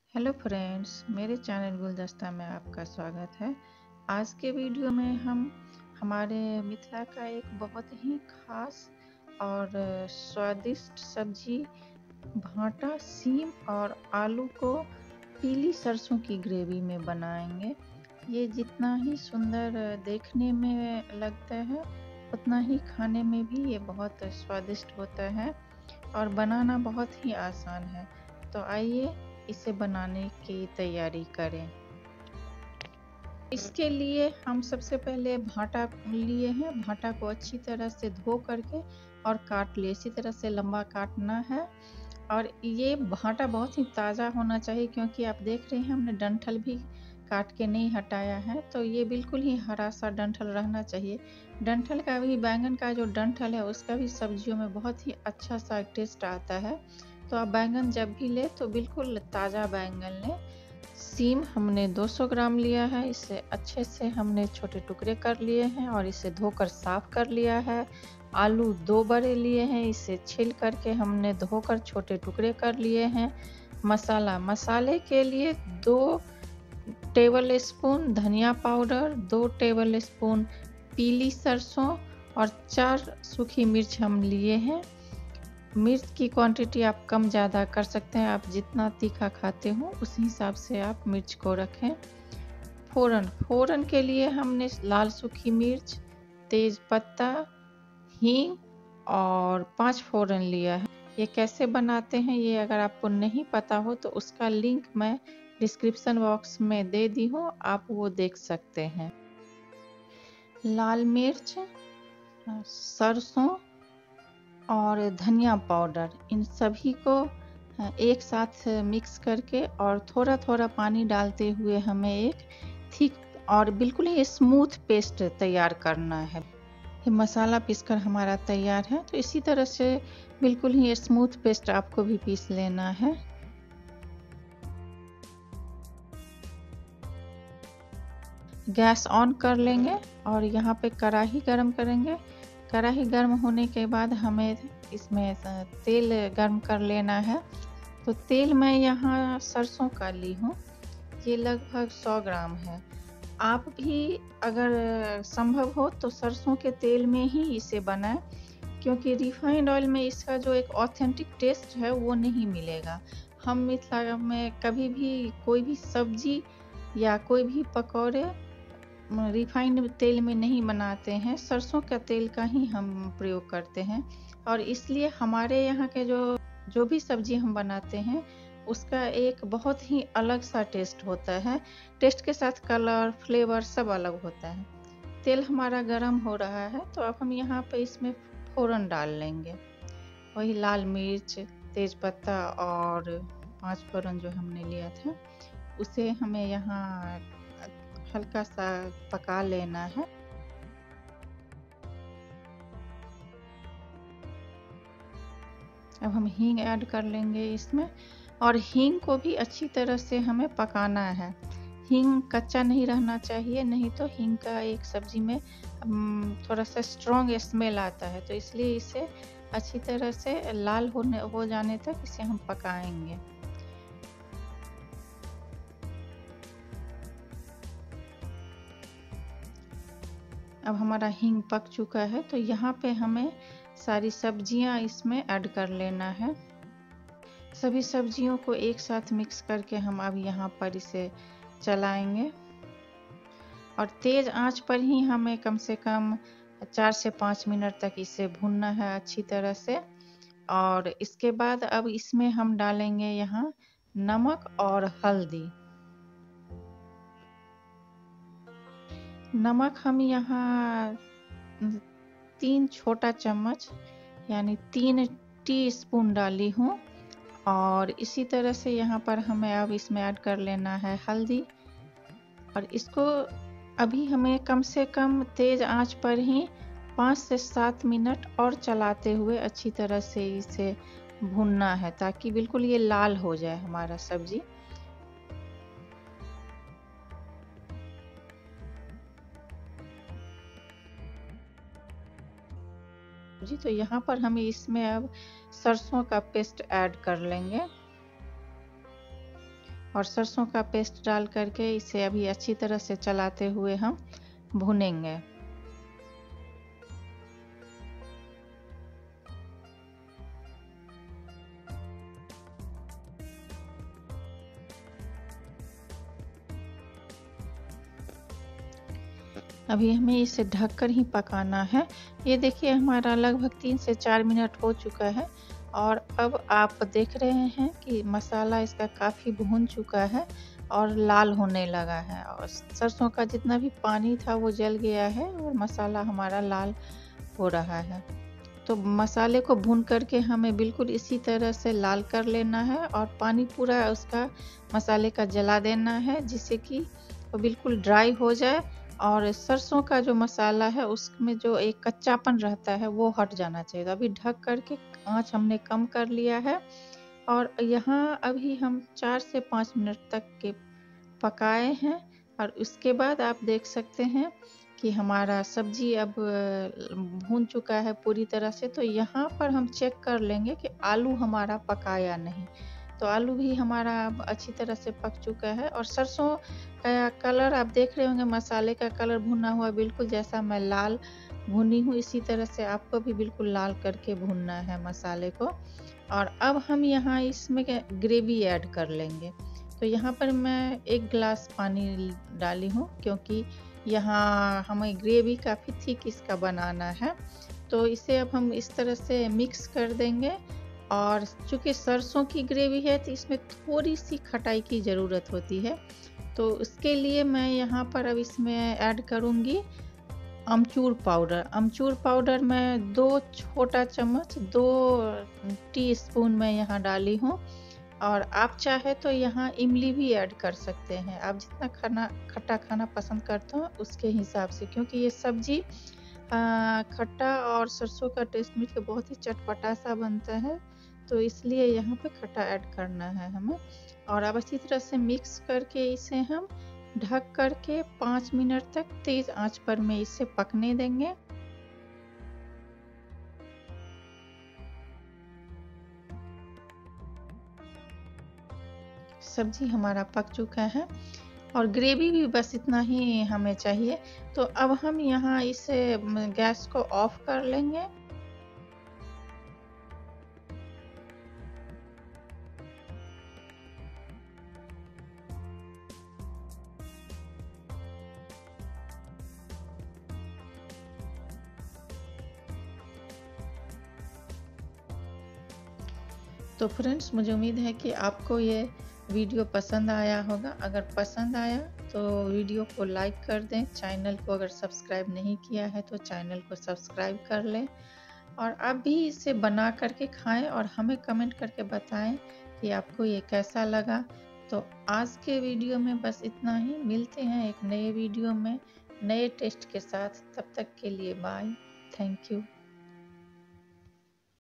Hello friends, मेरे channel गुलदस्ता में आपका स्वागत है। आज के वीडियो में हम हमारे मिथिला का एक बहुत ही खास और स्वादिष्ट सब्जी भांटा सीम और आलू को पीली सरसों की ग्रेवी में बनाएंगे। ये जितना ही सुंदर देखने में लगता है उतना ही खाने में भी ये बहुत स्वादिष्ट होता है और बनाना बहुत ही आसान है। तो आइए इसे बनाने की तैयारी करें। इसके लिए हम सबसे पहले भाटा लिए हैं। भाटा को अच्छी तरह से धो करके और काट लिए। इसी तरह से लंबा काटना है और ये भाटा बहुत ही ताज़ा होना चाहिए, क्योंकि आप देख रहे हैं हमने डंठल भी काट के नहीं हटाया है, तो ये बिल्कुल ही हरा सा डंठल रहना चाहिए। डंठल का भी, बैंगन का जो डंठल है उसका भी सब्जियों में बहुत ही अच्छा सा टेस्ट आता है। तो आप बैंगन जब भी ले तो बिल्कुल ताज़ा बैंगन लें। सीम हमने 200 ग्राम लिया है। इसे अच्छे से हमने छोटे टुकड़े कर लिए हैं और इसे धोकर साफ कर लिया है। आलू 2 बड़े लिए हैं, इसे छील करके हमने धोकर छोटे टुकड़े कर लिए हैं। मसाले के लिए 2 टेबल स्पून धनिया पाउडर, 2 टेबल स्पून पीली सरसों और 4 सूखी मिर्च हम लिए हैं। मिर्च की क्वांटिटी आप कम ज़्यादा कर सकते हैं, आप जितना तीखा खाते हो उस हिसाब से आप मिर्च को रखें। फोरन के लिए हमने लाल सूखी मिर्च, तेज पत्ता, हींग और 5 फोरन लिया है। ये कैसे बनाते हैं ये अगर आपको नहीं पता हो तो उसका लिंक मैं डिस्क्रिप्शन बॉक्स में दे दी हूँ, आप वो देख सकते हैं। लाल मिर्च, सरसों और धनिया पाउडर, इन सभी को एक साथ मिक्स करके और थोड़ा थोड़ा पानी डालते हुए हमें एक थिक और बिल्कुल ही स्मूथ पेस्ट तैयार करना है। ये मसाला पीसकर हमारा तैयार है, तो इसी तरह से बिल्कुल ही स्मूथ पेस्ट आपको भी पीस लेना है। गैस ऑन कर लेंगे और यहाँ पे कढ़ाई गरम करेंगे। कढ़ाई गर्म होने के बाद हमें इसमें तेल गर्म कर लेना है। तो तेल मैं यहाँ सरसों का ली हूँ, ये लगभग 100 ग्राम है। आप भी अगर संभव हो तो सरसों के तेल में ही इसे बनाएं, क्योंकि रिफाइंड ऑयल में इसका जो एक ऑथेंटिक टेस्ट है वो नहीं मिलेगा। हम मिथिला में कभी भी कोई भी सब्जी या कोई भी पकौड़े रिफाइंड तेल में नहीं बनाते हैं, सरसों का तेल का ही हम प्रयोग करते हैं। और इसलिए हमारे यहाँ के जो भी सब्जी हम बनाते हैं उसका एक बहुत ही अलग सा टेस्ट होता है। टेस्ट के साथ कलर, फ्लेवर सब अलग होता है। तेल हमारा गरम हो रहा है, तो अब हम यहाँ पे इसमें फोरन डाल लेंगे। वही लाल मिर्च, तेज पत्ता और 5 फोरन जो हमने लिया था उसे हमें यहाँ हल्का सा पका लेना है। अब हम हींग ऐड कर लेंगे इसमें, और हींग को भी अच्छी तरह से हमें पकाना है। हींग कच्चा नहीं रहना चाहिए, नहीं तो हींग का एक सब्जी में थोड़ा सा स्ट्रॉन्ग स्मेल आता है, तो इसलिए इसे अच्छी तरह से लाल हो जाने तक इसे हम पकाएंगे। अब हमारा हींग पक चुका है, तो यहाँ पे हमें सारी सब्जियाँ इसमें ऐड कर लेना है। सभी सब्जियों को एक साथ मिक्स करके हम अब यहाँ पर इसे चलाएंगे और तेज आंच पर ही हमें कम से कम 4 से 5 मिनट तक इसे भूनना है अच्छी तरह से। और इसके बाद अब इसमें हम डालेंगे यहाँ नमक और हल्दी। नमक हम यहाँ 3 छोटा चम्मच यानी 3 टीस्पून डाली हूँ। और इसी तरह से यहाँ पर हमें अब इसमें ऐड कर लेना है हल्दी, और इसको अभी हमें कम से कम तेज आंच पर ही 5 से 7 मिनट और चलाते हुए अच्छी तरह से इसे भूनना है, ताकि बिल्कुल ये लाल हो जाए हमारा सब्जी। जी, तो यहाँ पर हम इसमें अब सरसों का पेस्ट ऐड कर लेंगे। और सरसों का पेस्ट डाल करके इसे अभी अच्छी तरह से चलाते हुए हम भुनेंगे। अभी हमें इसे ढककर ही पकाना है। ये देखिए हमारा लगभग 3 से 4 मिनट हो चुका है और अब आप देख रहे हैं कि मसाला इसका काफ़ी भून चुका है और लाल होने लगा है और सरसों का जितना भी पानी था वो जल गया है और मसाला हमारा लाल हो रहा है। तो मसाले को भून करके हमें बिल्कुल इसी तरह से लाल कर लेना है और पानी पूरा उसका मसाले का जला देना है, जिससे कि वो बिल्कुल ड्राई हो जाए और सरसों का जो मसाला है उसमें जो एक कच्चापन रहता है वो हट जाना चाहिए। तो अभी ढक करके आँच हमने कम कर लिया है और यहाँ अभी हम 4 से 5 मिनट तक के पकाए हैं और उसके बाद आप देख सकते हैं कि हमारा सब्जी अब भून चुका है पूरी तरह से। तो यहाँ पर हम चेक कर लेंगे कि आलू हमारा पका या नहीं। तो आलू भी हमारा अब अच्छी तरह से पक चुका है और सरसों का कलर आप देख रहे होंगे, मसाले का कलर भुना हुआ बिल्कुल जैसा मैं लाल भुनी हूँ, इसी तरह से आपको भी बिल्कुल लाल करके भुनना है मसाले को। और अब हम यहाँ इसमें ग्रेवी ऐड कर लेंगे। तो यहाँ पर मैं 1 गिलास पानी डाली हूँ, क्योंकि यहाँ हमें ग्रेवी काफ़ी थिक इसका बनाना है। तो इसे अब हम इस तरह से मिक्स कर देंगे और चूँकि सरसों की ग्रेवी है तो इसमें थोड़ी-सी खटाई की ज़रूरत होती है। तो उसके लिए मैं यहाँ पर अब इसमें ऐड करूँगी अमचूर पाउडर। अमचूर पाउडर मैं 2 छोटा चम्मच 2 टीस्पून मैं यहाँ डाली हूँ और आप चाहे तो यहाँ इमली भी ऐड कर सकते हैं। आप जितना खट्टा खाना पसंद करते हो उसके हिसाब से, क्योंकि ये सब्ज़ी खट्टा और सरसों का टेस्ट मिल के बहुत ही चटपटा सा बनता है, तो इसलिए यहाँ पे खट्टा ऐड करना है हमें। और अब अच्छी तरह से मिक्स करके इसे हम ढक करके 5 मिनट तक तेज़ आंच पर में इसे पकने देंगे। सब्जी हमारा पक चुका है और ग्रेवी भी बस इतना ही हमें चाहिए। तो अब हम यहाँ इसे गैस को ऑफ कर लेंगे। तो फ्रेंड्स, मुझे उम्मीद है कि आपको ये वीडियो पसंद आया होगा। अगर पसंद आया तो वीडियो को लाइक कर दें। चैनल को अगर सब्सक्राइब नहीं किया है तो चैनल को सब्सक्राइब कर लें और आप भी इसे बना करके खाएं और हमें कमेंट करके बताएं कि आपको ये कैसा लगा। तो आज के वीडियो में बस इतना ही। मिलते हैं एक नए वीडियो में नए टेस्ट के साथ। तब तक के लिए बाय। Thank you.